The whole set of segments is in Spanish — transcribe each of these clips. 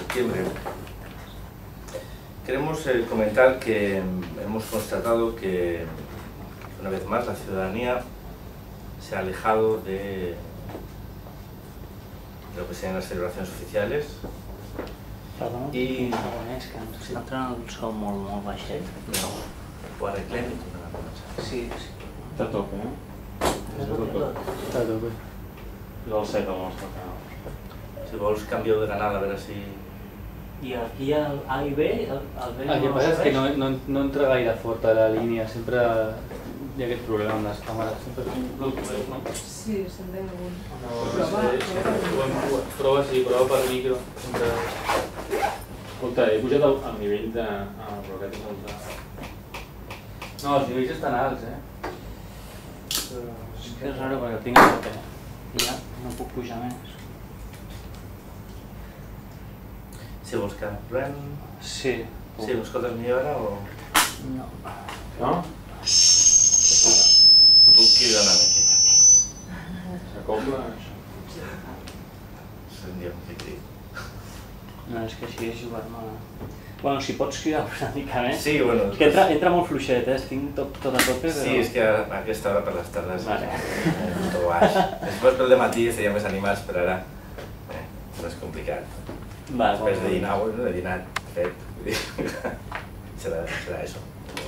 septiembre. Queremos comentar que hemos constatado que una vez más la ciudadanía se ha alejado de lo que serían las celebracions oficiales. Perdona, I... és que ens està entrant el so molt baixet. No, ho arreglem i tornem a començar. Sí. Està a tope, eh? Està a tope. És el 7 al nostre canal. Si vols canvio de canal a veure si... I aquí el A i B, el B El que passa és que no entra gaire fort a la línia, sempre hi ha aquest problema amb les càmeres, sempre és un Bluetooth, no? Sí, se'n ve algun. Prova per micro. Escolta, he pujat el nivell de... però aquest és el de... No, els nivells estan alts, eh? És que és raro perquè el tinc a tope, i ja no puc pujar més. Si vols que provem... Sí. Sí, ho escoltes millor ara o...? No. No? Puc cridar una miqueta. S'acopla això. Sentia un pic. No, és que així és jugar-me... Bueno, si pots cridar una mica més... Sí, bueno... És que entra molt fluixet, estic tot a tope, però... Sí, és que a aquesta hora per les tardes... Vale. Tot baix. Després pel dematí estaríem més animats, però ara... no és complicat. Vale, Després de dinar, bueno, de dinar fet, será eso.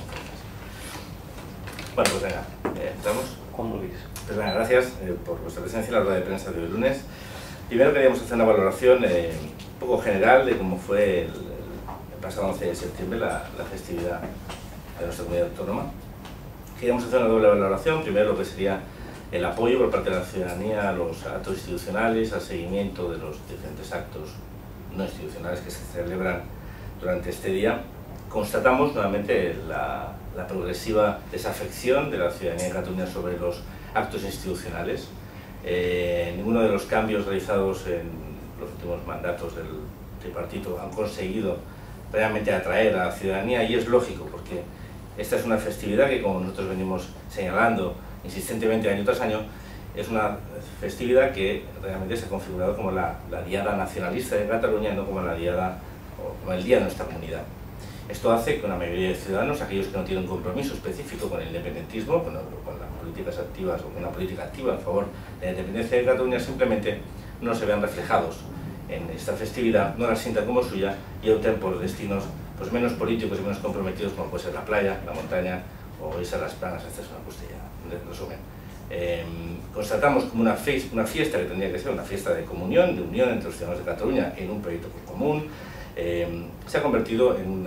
Bueno, pues venga, ¿estamos? Como lo veis. Pues venga, gracias por vuestra presencia en la rueda de prensa de hoy lunes. Primero queríamos hacer una valoración un poco general de cómo fue el pasado 11 de septiembre la festividad de nuestra comunidad autónoma. Queríamos hacer una doble valoración, primero lo que sería el apoyo por parte de la ciudadanía a los actos institucionales, al seguimiento de los diferentes actos no institucionales que se celebran durante este día. Constatamos nuevamente la progresiva desafección de la ciudadanía de Cataluña sobre los actos institucionales. Ninguno de los cambios realizados en los últimos mandatos del tripartito han conseguido realmente atraer a la ciudadanía, y es lógico porque esta es una festividad que, como nosotros venimos señalando insistentemente año tras año, es una festividad que realmente se ha configurado como la diada nacionalista de Cataluña, no como la diada o como el día de nuestra comunidad. Esto hace que una mayoría de ciudadanos, aquellos que no tienen un compromiso específico con el independentismo, con las políticas activas o con una política activa en favor de la independencia de Cataluña, simplemente no se vean reflejados en esta festividad, no la sientan como suya y opten por destinos pues menos políticos y menos comprometidos, como puede ser la playa, la montaña o irse a las planas. Esta es una cuestión de resumen. Constatamos como una fiesta que tendría que ser una fiesta de comunión, de unión entre los ciudadanos de Cataluña en un proyecto común, se ha convertido en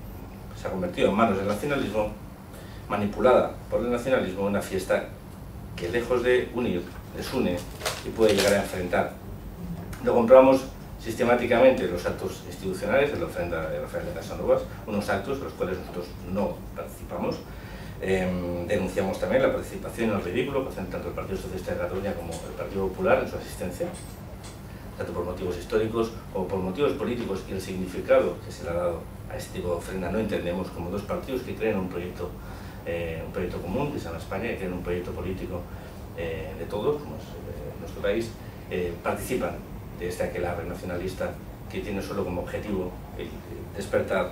manos del nacionalismo, manipulada por el nacionalismo, una fiesta que, lejos de unir, desune y puede llegar a enfrentar. Lo comprobamos sistemáticamente en los actos institucionales, en la ofrenda de Casanovas, unos actos en los cuales nosotros no participamos. Denunciamos también la participación en el ridículo que hacen tanto el Partido Socialista de Cataluña como el Partido Popular en su asistencia, tanto por motivos históricos como por motivos políticos, y el significado que se le ha dado a este tipo de ofrenda no entendemos como dos partidos que creen un proyecto común, que se llama España, y creen un proyecto político de todos, como es nuestro país, participan de este aquelarre nacionalista que tiene solo como objetivo despertar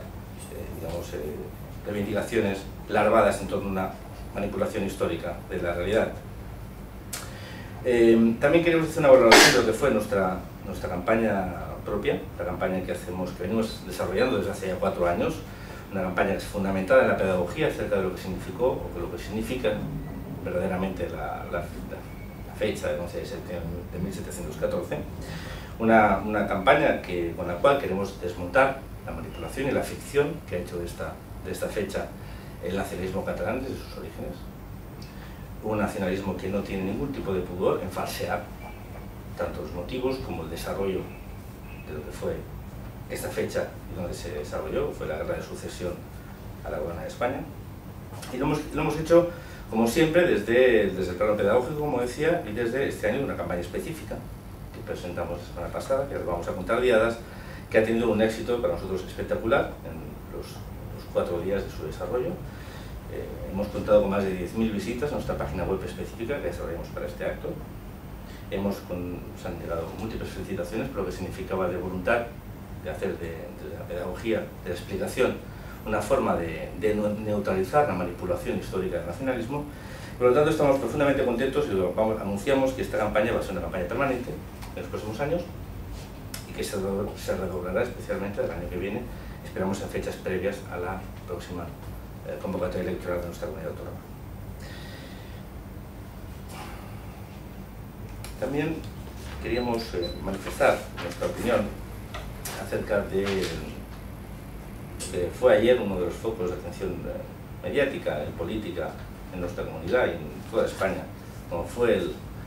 reivindicaciones larvadas en torno a una manipulación histórica de la realidad. También queremos hacer una valoración de lo que fue nuestra campaña propia, la campaña que venimos desarrollando desde hace ya 4 años, una campaña que es fundamentada en la pedagogía acerca de lo que significó o lo que significa verdaderamente la fecha del 11 de septiembre de 1714, una campaña con la cual queremos desmontar la manipulación y la ficción que ha hecho de esta fecha el nacionalismo catalán desde sus orígenes. Un nacionalismo que no tiene ningún tipo de pudor en falsear tanto los motivos como el desarrollo de lo que fue esta fecha y donde se desarrolló, fue la guerra de sucesión a la corona de España. Y lo hemos hecho, como siempre, desde el plano pedagógico, como decía, y desde este año una campaña específica que presentamos la semana pasada, que os vamos a contar diadas, que ha tenido un éxito para nosotros espectacular en los 4 días de su desarrollo. Hemos contado con más de 10.000 visitas a nuestra página web específica que desarrollamos para este acto. Se han llegado múltiples felicitaciones por lo que significaba de voluntad hacer de la pedagogía, de la explicación, una forma de neutralizar la manipulación histórica del nacionalismo. Por lo tanto, estamos profundamente contentos y anunciamos que esta campaña va a ser una campaña permanente en los próximos años y que se redoblará especialmente el año que viene. Esperamos en fechas previas a la próxima convocatoria electoral de nuestra comunidad autónoma. También queríamos manifestar nuestra opinión acerca de que fue ayer uno de los focos de atención mediática y política en nuestra comunidad y en toda España, como fue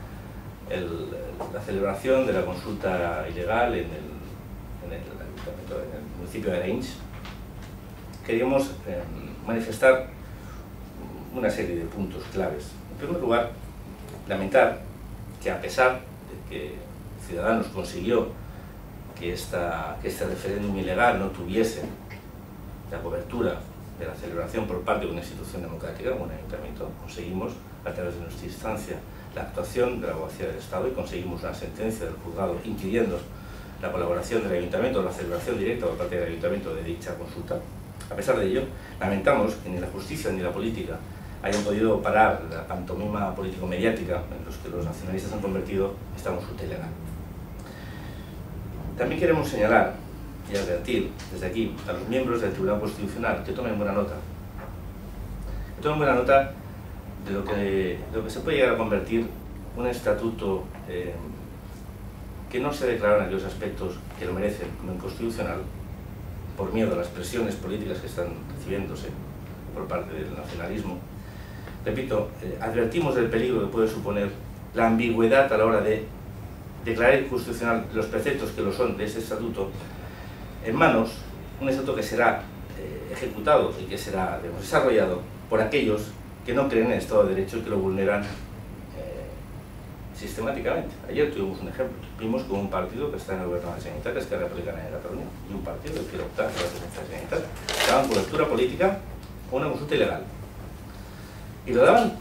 la celebración de la consulta ilegal en el municipio de Arenys. Queríamos manifestar una serie de puntos claves. En primer lugar, lamentar que a pesar de que Ciudadanos consiguió que este referéndum ilegal no tuviese la cobertura de la celebración por parte de una institución democrática, como un ayuntamiento, conseguimos, a través de nuestra instancia, la actuación de la Abogacía del Estado y conseguimos una sentencia del juzgado impidiendo la colaboración del ayuntamiento, la celebración directa por parte del ayuntamiento de dicha consulta. A pesar de ello, lamentamos que ni la justicia ni la política hayan podido parar la pantomima político-mediática en los que los nacionalistas han convertido esta consulta ilegal. También queremos señalar y advertir desde aquí a los miembros del Tribunal Constitucional que tomen buena nota. Que tomen buena nota de lo que se puede llegar a convertir un estatuto que no se declara en aquellos aspectos que lo merecen como inconstitucional por miedo a las presiones políticas que están recibiéndose por parte del nacionalismo. Repito, advertimos del peligro que puede suponer la ambigüedad a la hora de declarar inconstitucional los preceptos que lo son de ese estatuto en manos, un estatuto que será ejecutado y que será desarrollado por aquellos que no creen en el Estado de Derecho y que lo vulneran sistemáticamente. Ayer tuvimos un ejemplo, vimos con un partido que está en el gobierno de la Generalitat, que es Esquerra Republicana de Cataluña, y un partido que quiere optar por la presidencia de la Generalitat, daban cobertura política con una consulta ilegal. Y lo daban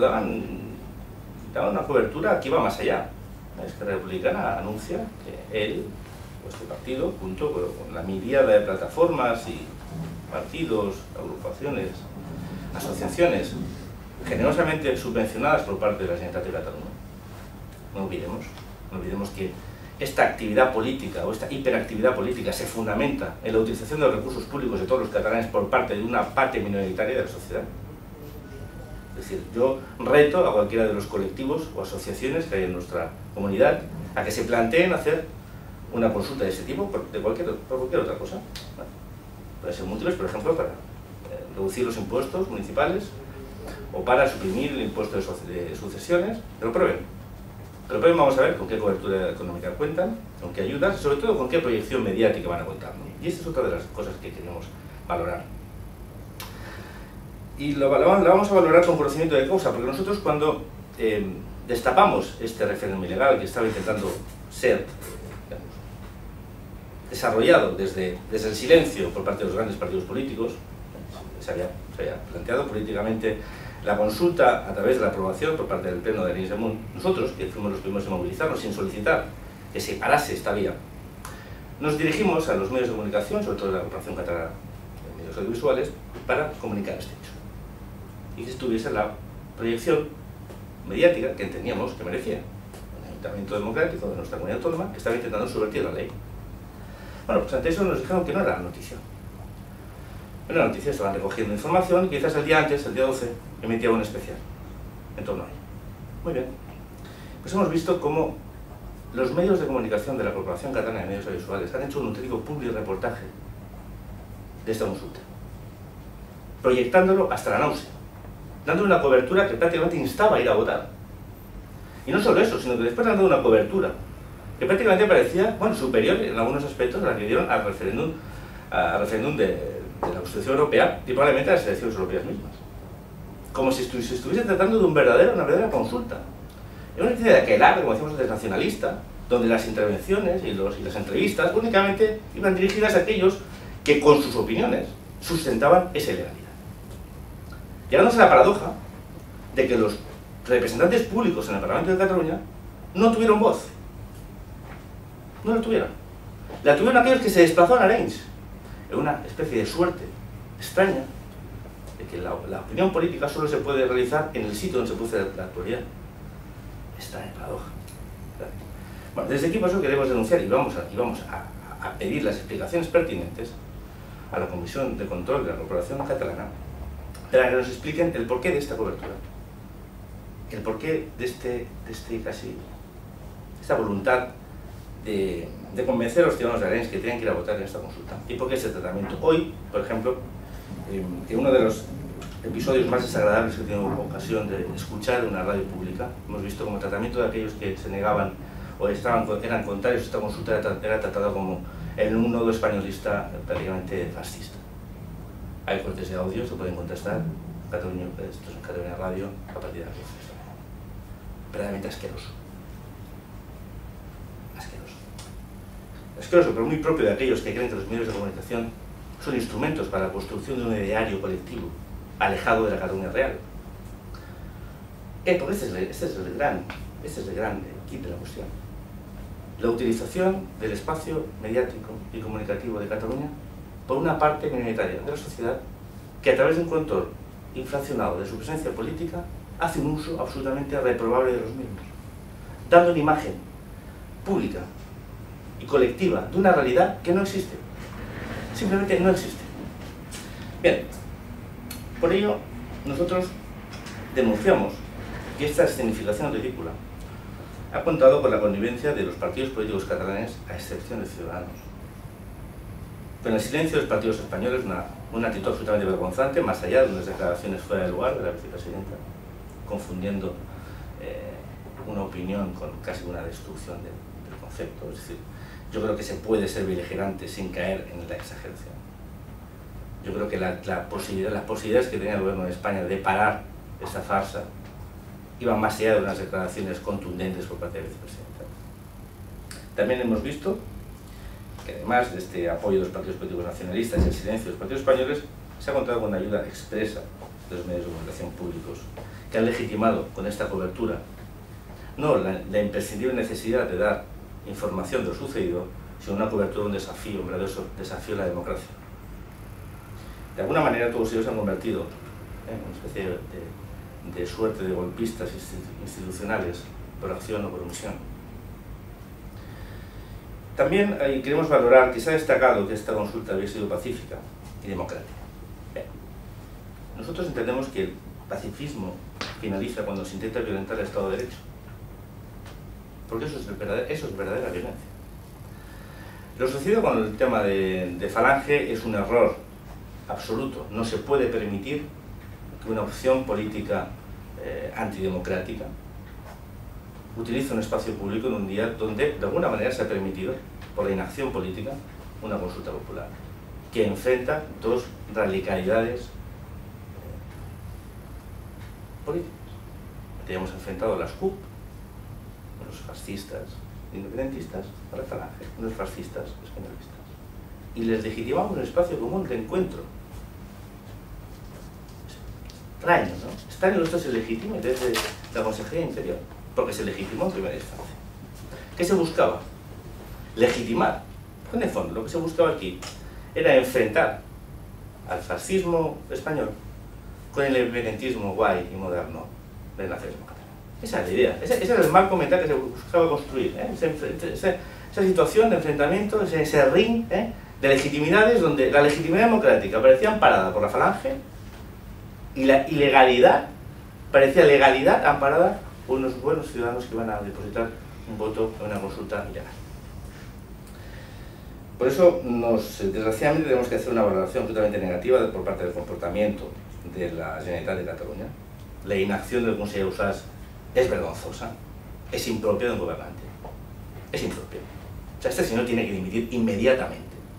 una cobertura que iba más allá. La Esquerra Republicana anuncia que él, este partido, junto con la miríada de plataformas y partidos, agrupaciones, asociaciones generosamente subvencionadas por parte de la Generalitat de Cataluña. No olvidemos que esta actividad política o esta hiperactividad política se fundamenta en la utilización de los recursos públicos de todos los catalanes por parte de una parte minoritaria de la sociedad. Es decir, yo reto a cualquiera de los colectivos o asociaciones que hay en nuestra comunidad a que se planteen hacer una consulta de ese tipo por cualquier otra cosa. Bueno, puede ser múltiples, por ejemplo, para reducir los impuestos municipales o para suprimir el impuesto de sucesiones, pero prueben. Pero primero vamos a ver con qué cobertura económica cuentan, con qué ayudas y sobre todo con qué proyección mediática van a contar, ¿no? Y esta es otra de las cosas que queremos valorar. Y la vamos a valorar con conocimiento de causa, porque nosotros cuando destapamos este referéndum ilegal que estaba intentando ser desarrollado desde el silencio por parte de los grandes partidos políticos, se había planteado políticamente la consulta a través de la aprobación por parte del Pleno de Arenys de Munt, nosotros, que fuimos los primeros en movilizarnos sin solicitar que se parase esta vía, nos dirigimos a los medios de comunicación, sobre todo la Corporación Catalana de Medios Audiovisuales, para comunicar este hecho. Y que estuviese la proyección mediática que entendíamos que merecía un ayuntamiento democrático de nuestra comunidad autónoma que estaba intentando subvertir la ley. Bueno, pues ante eso nos dijeron que no era la noticia. En la noticia estaban recogiendo información y quizás el día antes, el día 12, emitía un especial en torno a ello. Muy bien. Pues hemos visto cómo los medios de comunicación de la Corporación Catalana de Medios Audiovisuales han hecho un auténtico publireportaje de esta consulta, proyectándolo hasta la náusea, dándole una cobertura que prácticamente instaba a ir a votar. Y no solo eso, sino que después han dado una cobertura que prácticamente parecía, bueno, superior en algunos aspectos a la que dieron al referéndum de la Constitución Europea y probablemente a las elecciones europeas mismas. Como si se estuviese tratando de una verdadera consulta. Es una especie de aquelarre, como decíamos antes, nacionalista, donde las intervenciones y las entrevistas únicamente iban dirigidas a aquellos que con sus opiniones sustentaban esa ilegalidad. Llegándose a la paradoja de que los representantes públicos en el Parlamento de Cataluña no tuvieron voz. No lo tuvieron. La tuvieron aquellos que se desplazaron a Arenys, en una especie de suerte extraña de que la opinión política solo se puede realizar en el sitio donde se produce la actualidad. Extraña paradoja. Bueno, desde aquí por eso queremos denunciar y vamos a pedir las explicaciones pertinentes a la Comisión de Control de la Corporación Catalana para que nos expliquen el porqué de esta cobertura, el porqué de esta voluntad de convencer a los ciudadanos de Arenys que tienen que ir a votar en esta consulta y por qué ese tratamiento. Hoy, por ejemplo, que uno de los episodios más desagradables que he tenido ocasión de escuchar en una radio pública, hemos visto como tratamiento de aquellos que se negaban o eran contrarios a esta consulta era tratado como en un nodo españolista prácticamente fascista. Hay cortes de audio, se pueden contestar, esto es en Cataluña Radio, a partir de aquí. Verdaderamente asqueroso. Asqueroso, pero muy propio de aquellos que creen que los medios de comunicación son instrumentos para la construcción de un ideario colectivo, alejado de la Cataluña real. Porque este es el gran kit de la cuestión. La utilización del espacio mediático y comunicativo de Cataluña por una parte minoritaria de la sociedad que a través de un control inflacionado de su presencia política hace un uso absolutamente reprobable de los mismos, dando una imagen pública y colectiva de una realidad que no existe. Simplemente no existe. Bien, por ello nosotros denunciamos que esta escenificación ridícula ha contado con la connivencia de los partidos políticos catalanes, a excepción de Ciudadanos. Pero en el silencio de los partidos españoles, una actitud absolutamente vergonzante, más allá de unas declaraciones fuera de lugar de la vicepresidenta, confundiendo una opinión con casi una destrucción del concepto. Es decir, yo creo que se puede ser beligerante sin caer en la exageración. Yo creo que las posibilidades que tenía el gobierno de España de parar esta farsa iban más allá de unas declaraciones contundentes por parte de la vicepresidenta. También hemos visto que además de este apoyo de los partidos políticos nacionalistas y el silencio de los partidos españoles, se ha contado con una ayuda expresa de los medios de comunicación públicos, que han legitimado con esta cobertura no la imprescindible necesidad de dar información de lo sucedido, sino una cobertura, un desafío, un verdadero desafío a la democracia. De alguna manera todos ellos se han convertido en una especie de suerte de golpistas institucionales por acción o por omisión. También queremos valorar que se ha destacado que esta consulta había sido pacífica y democrática. Bien. Nosotros entendemos que el pacifismo finaliza cuando se intenta violentar el Estado de Derecho, porque eso es verdadera violencia. Lo sucedido con el tema de Falange es un error absoluto. No se puede permitir que una opción política antidemocrática utilice un espacio público en un día donde de alguna manera se ha permitido, por la inacción política, una consulta popular que enfrenta dos radicalidades políticas. Teníamos enfrentado las CUP, los fascistas independentistas, a la Falange, los fascistas españolistas, y les legitimamos un espacio común de encuentro. Extraño, ¿no? Extraño que esto se legitime desde la Consejería de Interior, porque se legitimó en primera instancia. ¿Qué se buscaba? Legitimar. En el fondo, lo que se buscaba aquí era enfrentar al fascismo español con el independentismo guay y moderno del nacionalismo catalán. Esa es la idea, ese era el marco mental que se buscaba construir, esa situación de enfrentamiento, ese ring de legitimidades donde la legitimidad democrática parecía amparada por la Falange y la ilegalidad parecía legalidad amparada por unos buenos ciudadanos que iban a depositar un voto en una consulta ilegal. Por eso, desgraciadamente, tenemos que hacer una valoración absolutamente negativa por parte del comportamiento de la Generalitat de Cataluña. La inacción del Consell d'Usas es vergonzosa, es impropia de un gobernante. Es impropia. O sea, este señor tiene que dimitir inmediatamente.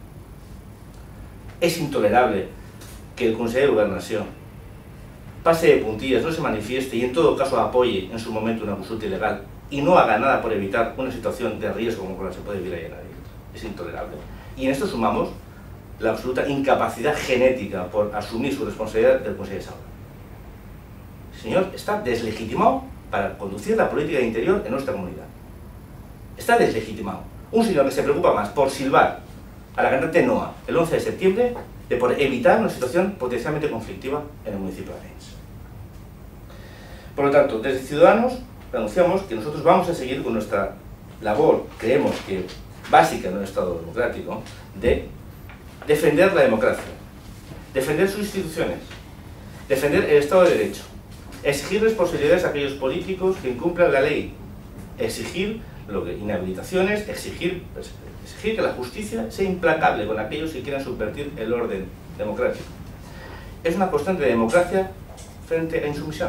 Es intolerable que el Consell de Gobernació pase de puntillas, no se manifieste y en todo caso apoye en su momento una consulta ilegal y no haga nada por evitar una situación de riesgo como la que se puede vivir ahí en Arenys. Es intolerable. Y en esto sumamos la absoluta incapacidad genética por asumir su responsabilidad del Consell de Saura. El señor está deslegitimado para conducir la política de interior en nuestra comunidad. Está deslegitimado. Un señor que se preocupa más por silbar a la cantante Noa el 11 de septiembre de por evitar una situación potencialmente conflictiva en el municipio de Arenys. Por lo tanto, desde Ciudadanos anunciamos que nosotros vamos a seguir con nuestra labor, creemos que básica en un Estado democrático, de defender la democracia, defender sus instituciones, defender el Estado de Derecho, exigir responsabilidades a aquellos políticos que incumplan la ley, exigir inhabilitaciones, exigir que la justicia sea implacable con aquellos que quieran subvertir el orden democrático. Es una cuestión de democracia frente a insumisión.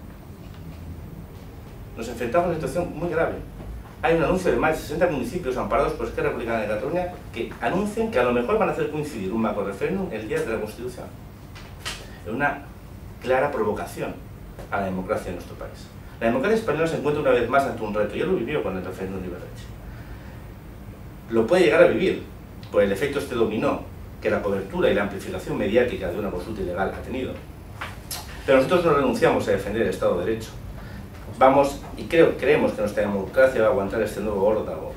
Nos enfrentamos a una situación muy grave. Hay un anuncio de más de 60 municipios amparados por Esquerra Republicana de Cataluña que anuncian que a lo mejor van a hacer coincidir un macro referéndum el día de la Constitución. Es una clara provocación a la democracia de nuestro país. La democracia española se encuentra una vez más ante un reto. Ya lo vivió con el referéndum de Ibarretxe. Lo puede llegar a vivir por el efecto este dominó que la cobertura y la amplificación mediática de una consulta ilegal ha tenido. Pero nosotros no renunciamos a defender el Estado de Derecho. Vamos, y creemos que nuestra democracia va a aguantar este nuevo órdago.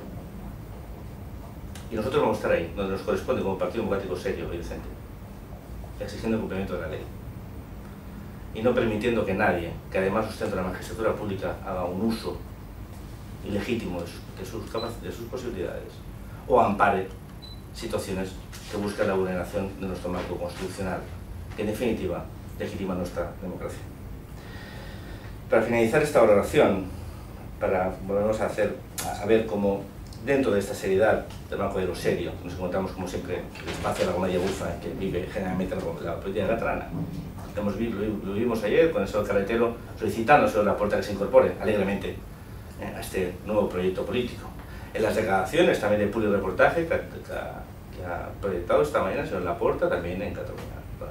Y nosotros vamos a estar ahí, donde nos corresponde como partido democrático serio y decente, exigiendo el cumplimiento de la ley. Y no permitiendo que nadie, que además sustenta la magistratura pública, haga un uso ilegítimo de sus posibilidades o ampare situaciones que buscan la vulneración de nuestro marco constitucional, que en definitiva legitima nuestra democracia. Para finalizar esta valoración, para volvernos a ver cómo dentro de esta seriedad del marco de lo serio, nos encontramos como siempre el espacio de la Comedia Bufa en que vive generalmente la política catalana. Lo vimos ayer con el señor Carretero solicitando al señor Laporta que se incorpore alegremente a este nuevo proyecto político. En las declaraciones también de Publi Reportaje que ha proyectado esta mañana el señor Laporta también en Cataluña.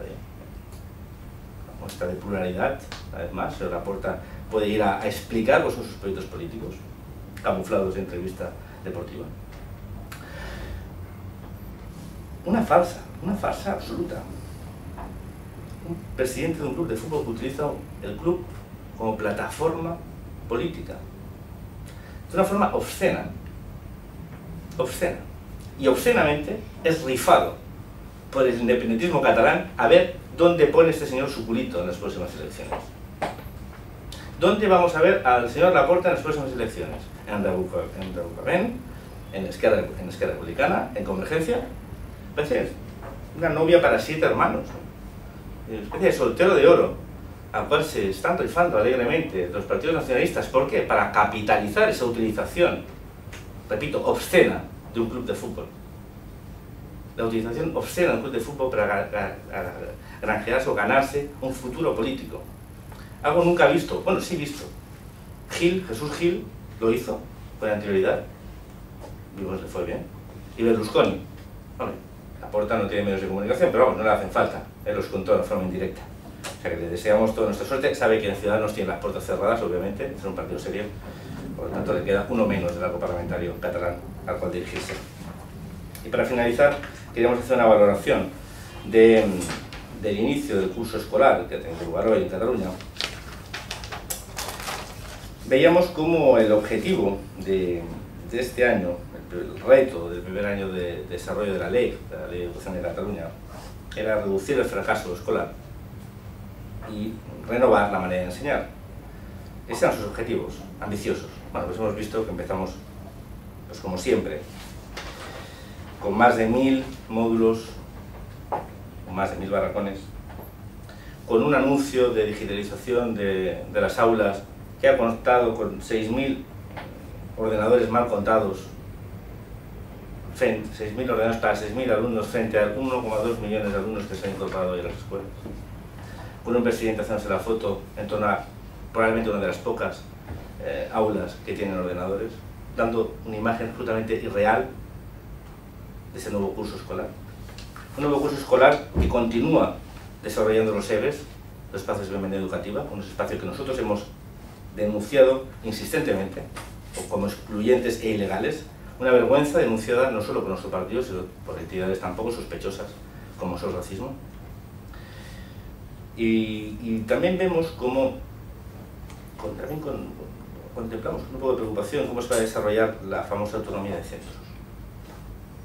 Una muestra de pluralidad, una vez más, el señor Laporta puede ir a explicar cuáles son sus proyectos políticos, camuflados de entrevista deportiva. Una farsa absoluta. Un presidente de un club de fútbol que utiliza el club como plataforma política. De una forma obscena. Obscena. Y obscenamente es rifado por el independentismo catalán a ver dónde pone este señor su culito en las próximas elecciones. ¿Dónde vamos a ver al señor Laporta en las próximas elecciones? En Rebucavent, en Esquerra Republicana, en Convergencia. Parece una novia para 7 hermanos, una especie de soltero de oro, al cual se están rifando alegremente los partidos nacionalistas. ¿Por qué? Para capitalizar esa utilización, repito, obscena de un club de fútbol. La utilización obscena de un club de fútbol para granjearse o ganarse un futuro político. Algo nunca visto, bueno, sí visto. Jesús Gil lo hizo con anterioridad, vimos le fue bien. Y Berlusconi, hombre, Laporta no tiene medios de comunicación, pero vamos, no le hacen falta, él los contó de forma indirecta. O sea que le deseamos toda nuestra suerte. Sabe que en Ciudadanos tiene las puertas cerradas, obviamente, es un partido serio, por lo tanto le queda uno menos del arco parlamentario catalán al cual dirigirse. Y para finalizar, queríamos hacer una valoración del inicio del curso escolar que ha tenido lugar hoy en Cataluña. Veíamos como el objetivo de este año, el reto del primer año de desarrollo de la Ley de Educación de Cataluña, era reducir el fracaso escolar y renovar la manera de enseñar. Esos eran sus objetivos, ambiciosos. Bueno, pues hemos visto que empezamos, pues como siempre, con más de 1000 módulos, con más de 1000 barracones, con un anuncio de digitalización de las aulas que ha contado con 6000 ordenadores mal contados, 6.000 ordenadores para 6.000 alumnos frente a 1,2 millones de alumnos que se han incorporado hoy a las escuelas, con un presidente haciéndose la foto en torno a probablemente una de las pocas aulas que tienen ordenadores, dando una imagen absolutamente irreal de ese nuevo curso escolar. Un nuevo curso escolar que continúa desarrollando los EBES, los espacios de bienvenida educativa, unos espacios que nosotros hemos denunciado insistentemente como excluyentes e ilegales, una vergüenza denunciada no solo por nuestro partido, sino por entidades tan poco sospechosas como SOS Racismo. Y también vemos cómo, contemplamos con un poco de preocupación cómo se va a desarrollar la famosa autonomía de centros.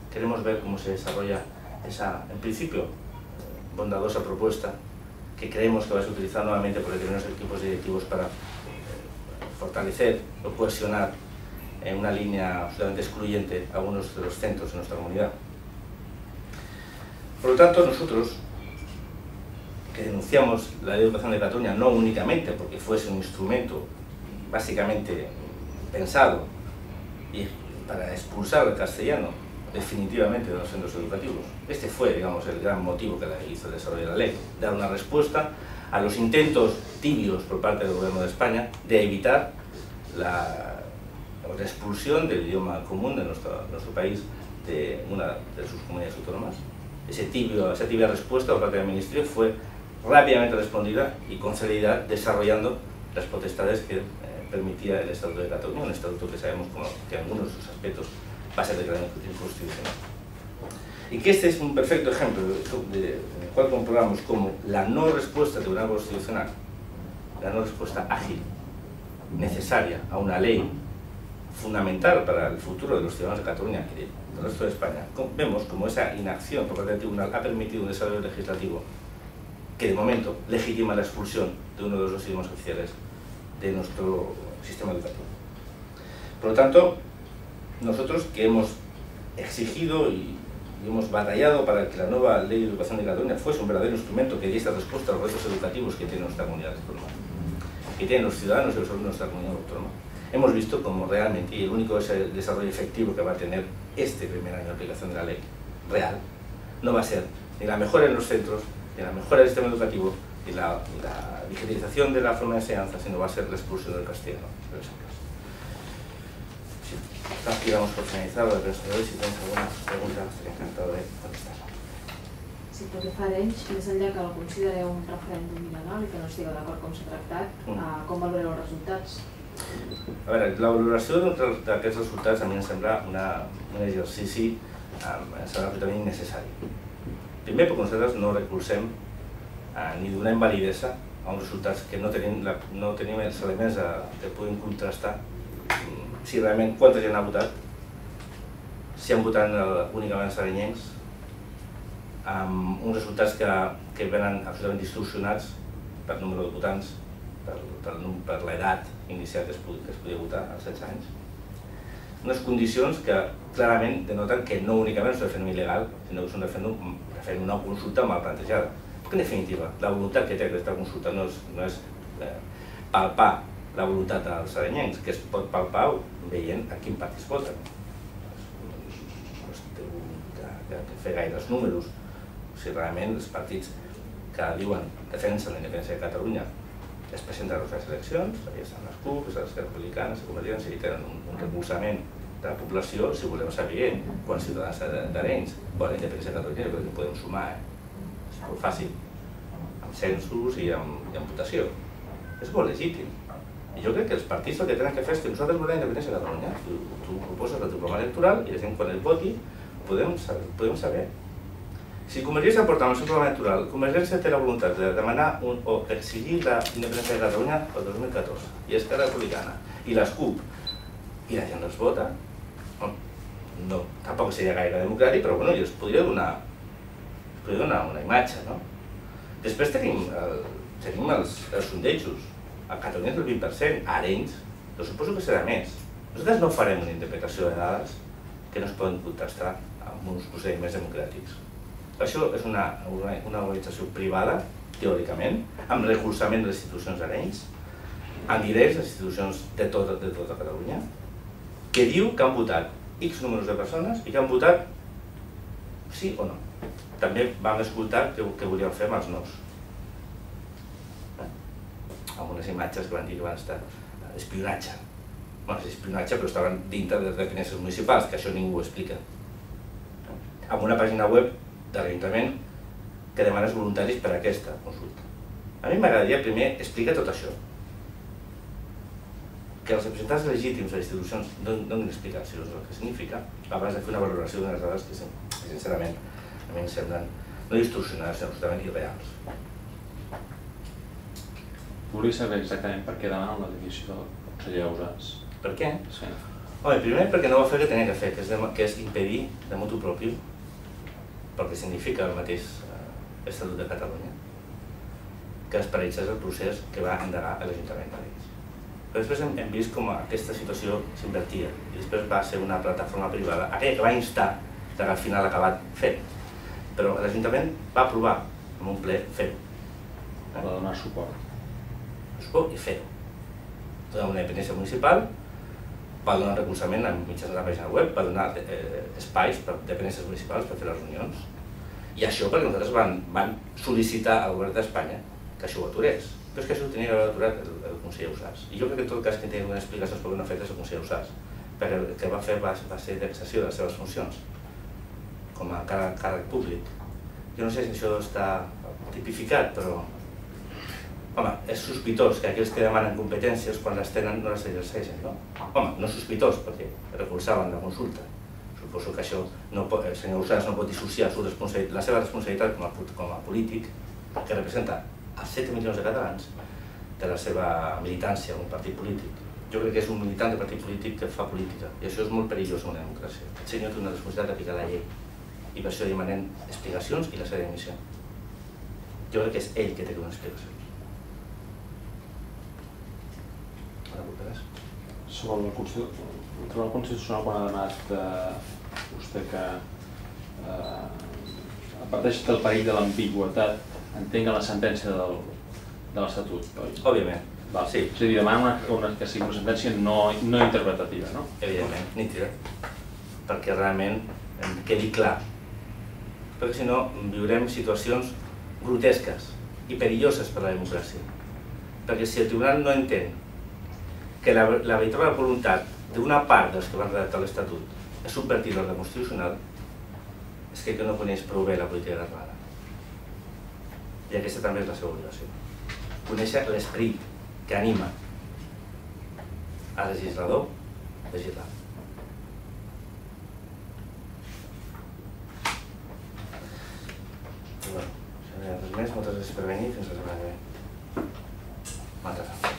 queremos ver cómo se desarrolla esa, en principio, bondadosa propuesta que creemos que va a ser utilizada nuevamente por determinados equipos directivos para fortalecer o cohesionar en una línea absolutamente excluyente a algunos de los centros de nuestra comunidad. Por lo tanto, nosotros, que denunciamos la Ley de Educación de Cataluña no únicamente porque fuese un instrumento básicamente pensado para expulsar el castellano definitivamente de los centros educativos. Este fue, digamos, el gran motivo que hizo el desarrollo de la ley, dar una respuesta a los intentos tibios por parte del Gobierno de España de evitar la expulsión del idioma común de nuestro país de una de sus comunidades autónomas. Esa tibia respuesta por parte del Ministerio fue rápidamente respondida y con celeridad desarrollando las potestades que permitía el Estatuto de Cataluña, un estatuto que sabemos que en algunos de sus aspectos va a ser declarado inconstitucional. Y que este es un perfecto ejemplo en el cual comprobamos cómo la no respuesta del Tribunal Constitucional, la no respuesta ágil, necesaria a una ley fundamental para el futuro de los ciudadanos de Cataluña y del resto de España, vemos como esa inacción por parte del Tribunal ha permitido un desarrollo legislativo que de momento legitima la expulsión de uno de los idiomas oficiales de nuestro sistema educativo. Por lo tanto, nosotros que hemos exigido y hemos batallado para que la nueva Ley de Educación de Cataluña fuese un verdadero instrumento que diese respuesta a los retos educativos que tiene nuestra comunidad autónoma, que tienen los ciudadanos y los alumnos de nuestra comunidad autónoma, hemos visto como realmente, y el único desarrollo efectivo que va a tener este primer año de aplicación de la ley real, no va a ser ni la mejora en los centros, ni la mejora del sistema educativo, ni la digitalización de la forma de enseñanza, sino va a ser la expulsión del castellano de los centros. Aquí damos por finalizado la presentació. Si tens alguna pregunta, estaré encantado de contestar-la. Si pel que fa d'ells, més enllà que el considereu un referèndum il·legal i que no estigueu d'acord com s'ha tractat, com valoreu els resultats? A veure, la valoració d'aquests resultats a mi em sembla un exercici absolutament innecessari. Primer, perquè nosaltres no recolzem ni donem validesa a uns resultats que no tenim els elements que puguin contrastar si realment quanta gent ha votat, si han votat únicament els arenyencs, amb uns resultats que venen absolutament distorsionats per número de votants, per l'edat inicial que es podia votar, als 16 anys. Unes condicions que clarament denoten que no únicament és un referèndum il·legal, sinó que és un referèndum una consulta mal plantejada. Perquè, en definitiva, la voluntat que té aquesta consulta no és palpar la voluntat dels arenyencs, que es pot palpar veient a quin partit es voten. No es té de fer gaires números. Si realment els partits que diuen defensen la independència de Catalunya es presenten a les eleccions, ja estan les CUP, les Republicanes, les Convergència, i tenen un recolzament de la població, si volem saber quants ciutadans d'Arenys volen la independència de Catalunya, jo crec que podem sumar. És molt fàcil, amb censos i amb votació. És molt legítim. I jo crec que els partits el que tenen que fer és que nosaltres volem la independència de Catalunya. Tu proposes el teu programa electoral i la gent quan el voti podem saber. Si Convergència porta amb el seu programa electoral, Convergència té la voluntat de demanar o exigir la independència de Catalunya el 2014, i Esquerra Republicana, i les CUP, i la gent els vota, no, tampoc seria gaire democràtic, però bueno, es podria donar una imatge, no? Després tenim els sondejos. A Catalunya és el 20%, a Arenys, jo suposo que serà més. Nosaltres no farem una interpretació de dades que no es poden contrastar amb uns procediments democràtics. Això és una organització privada, teòricament, amb recolzament de les institucions d'Arenys, amb diners de les institucions de tota Catalunya, que diu que han votat X números de persones i que han votat sí o no. També vam escoltar què volien fer amb els nos. Amb unes imatges que van dir que van estar espionatge. Bueno, és espionatge, però estaven dintre de dependències municipals, que això ningú ho explica. Amb una pàgina web de l'Ajuntament que demana els voluntaris per a aquesta consulta. A mi m'agradaria primer explicar tot això. Que els representants legítims de les institucions donin explicacions del que significa, abans de fer una valoració d'unes dades que, sincerament, a mi em semblen no distorsionades, sinó absolutament irreals. Volia saber exactament per què demanen la dimissió del conseller Ausàs. Per què? Sí. Home, primer perquè no va fer el que tenia que fer, que és impedir de motu propi, perquè significa el mateix Estatut de Catalunya, que es paralitzés el procés que va endegar l'Ajuntament d'Alins. Però després hem vist com aquesta situació s'invertia i després va ser una plataforma privada, aquella que va instar, que al final ha acabat fent. Però l'Ajuntament va aprovar en un ple fer-ho. Va donar suport. I fer-ho. Donar una dependència municipal, va donar recolzament mitjançant la pàgina web, va donar espais per dependències municipals per fer les reunions. I això perquè nosaltres van sol·licitar al govern d'Espanya que això ho aturés. Però és que això ho tenia aturat el conseller Ausàs. I jo crec que en tot cas que tenia una explicació per no fer-ho és el conseller Ausàs, perquè el que va fer va ser d'excessió de les seves funcions com a càrrec públic. Jo no sé si això està tipificat, però home, és sospitós que aquells que demanen competències quan les tenen no les exerceixen, no? Home, no és sospitós perquè recolzaven la consulta. Suposo que això el senyor Ausàs no pot dissociar la seva responsabilitat com a polític que representa a 7 milions de catalans de la seva militància en un partit polític. Jo crec que és un militant de partit polític que fa política i això és molt perillós en una democràcia. El senyor té una responsabilitat d'aplicar la llei i per això demanen explicacions i la seva dimissió. Jo crec que és ell que té que donar explicacions. Sobre el Tribunal Constitucional, quan ha demanat vostè que parteix del perill de l'ambigüitat, entenc que la sentència de l'Estatut, oi? Òbviament, sí. És a dir, demana que sigui una sentència no interpretativa, no? Evidentment, nítida, perquè realment quedi clar. Perquè si no viurem situacions grotesques i perilloses per a la democràcia. Perquè si el tribunal no entén que la veritable voluntat d'una part dels que van redactar l'Estatut és subvertir l'ordre constitucional, és que no coneix prou bé la política catalana. I aquesta també és la seva obligació. Conèixer l'esperit que anima al legislador a legislar. Bueno, si no hi ha res més, moltes gràcies per venir i fins la setmana que ve. Moltes gràcies.